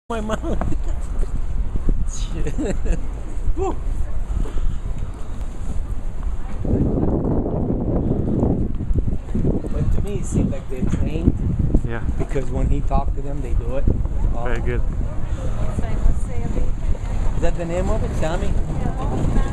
My mouth. Shit. Woo. But to me, it seemed like they're trained. Yeah. Because when he talked to them, they do it. Very good. Is that the name of it, Sammy?